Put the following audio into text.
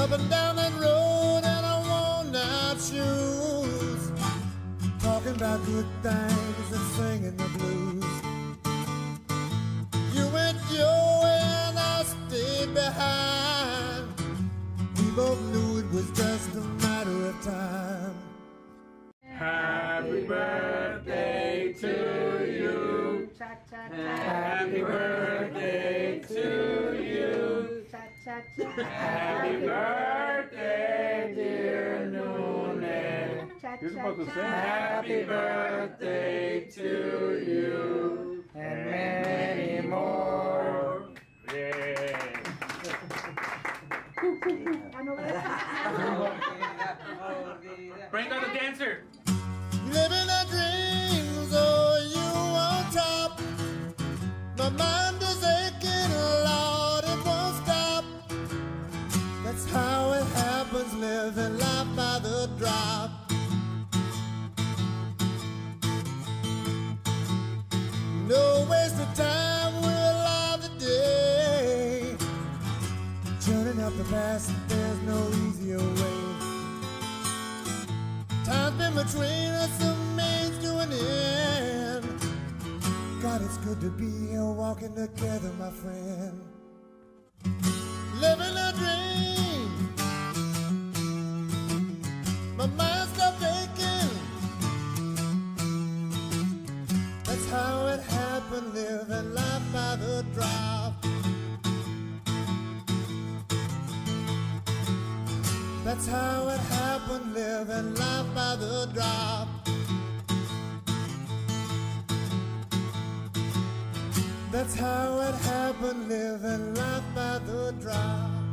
up and down that road in our worn-out shoes, talking about good things and singing the blues. You went your way and I stayed behind. We both knew it was just a matter of time. Happy birthday to you. Happy birthday to you. Happy birthday, dear Nune. You're supposed to sing. Happy birthday to you and many more. Yeah. Bring out the dancer. Living the dreams, oh, you on top. My mind is aching, Lord, it won't stop. That's how it happens, living life by the drop. No waste of time, we're alive today. Turning up the past, there's no easier way. Time's been between us, a means to an end. God, it's good to be here walking together, my friend. Living a dream. My mind stopped aching. That's how it happened, living life by the drop. That's how it happened, living life by the drop. That's how it happened, living life by the drop.